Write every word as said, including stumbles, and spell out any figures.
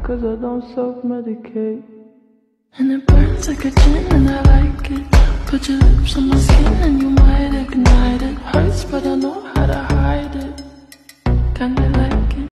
cause I don't self-medicate. And it burns like a gin and I like it. Put your lips on my skin and you